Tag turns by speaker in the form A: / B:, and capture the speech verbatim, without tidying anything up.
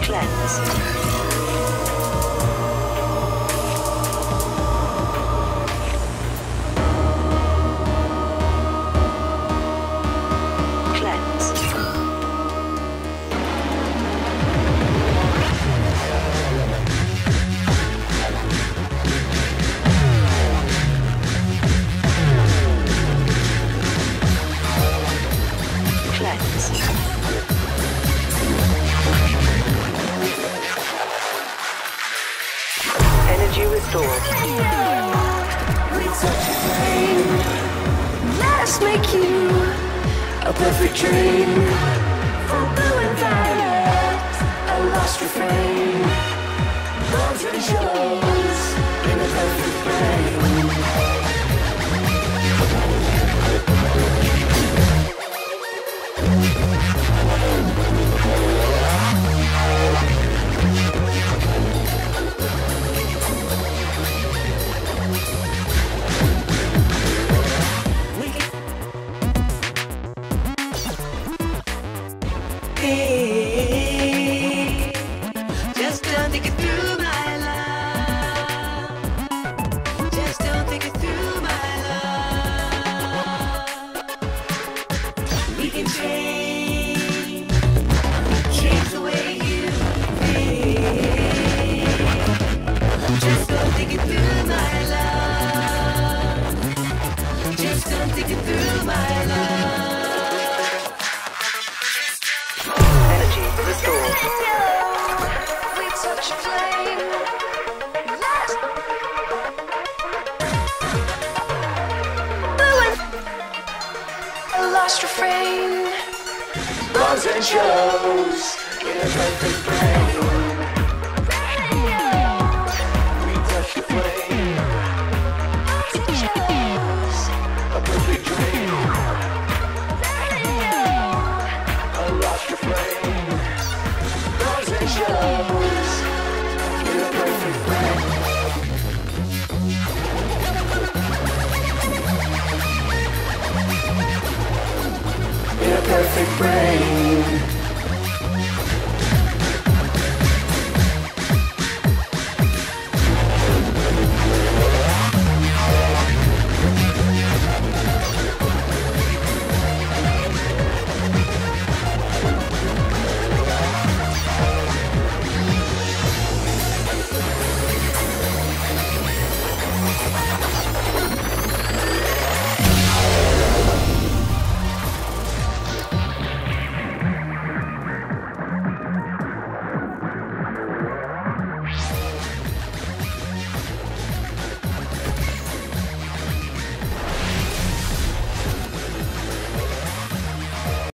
A: Cleanse. Energy restored.
B: We touch a flame. Let us make you a perfect dream. From blue and violet, a lost refrain. Bonds and shows in a perfect frame.
C: Just don't think it through, my love. Just don't think it through, my love. We can change, change the way you think. Just don't think it through, my love. Just don't think it through, my love.
A: Restored.
B: We touch a flame. Let a lost refrain. Bonds and shows in a perfect frame. We touch the flame. Bonds and shows a perfect dream. A lost refrain. Shows in a perfect frame. In a perfect frame.